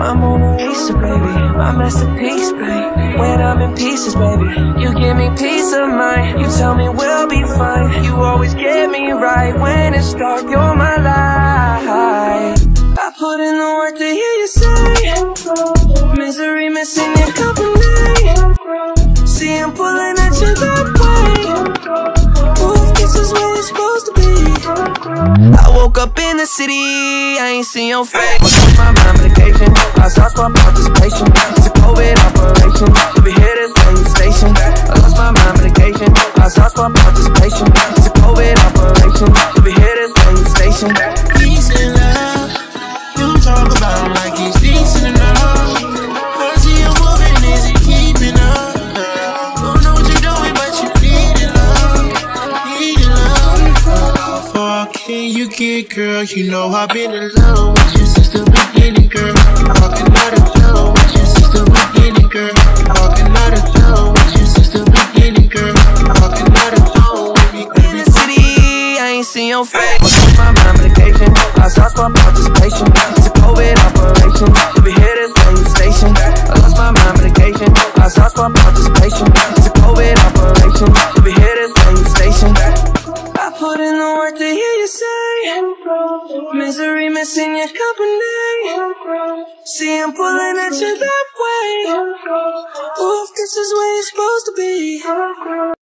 my Mona Lisa, baby, my masterpiece, babe. When I'm in pieces, baby, you give me peace of mind. You tell me we'll be fine. You always get me right when it's dark. You're my light. I put in the work to hear you say misery missing your company. See, I'm pulling at you that way. Ooh, this is where you're supposed to be. I woke up in the city, I ain't seen your face. Was on my mind medication, I lost my participation. It's a COVID operation, you'll be here to radio station. I lost my mind medication, I lost my participation. It's a COVID operation, you'll be here to radio station. Decent love, you talk about him like he's decent enough. I see you moving, is he keeping up? Don't know what you're doing, but you need it, love. Need it, love. How far can you get, girl? You know I've been in love with you since the beginning, girl. How can I tell with you since the beginning, girl? How can I tell with you since the beginning, girl? How can I tell with you? In the city, I ain't seen your face. Was on my mind medication, I lost my participation. It's a COVID operation, you'll be here to radio station. I lost my mind medication, I lost my participation. It's a COVID operation, you'll be here to radio station. I put in the work to hear you say misery missing your company. See, I'm pulling at you that way. Ooh, if this is where you're supposed to be.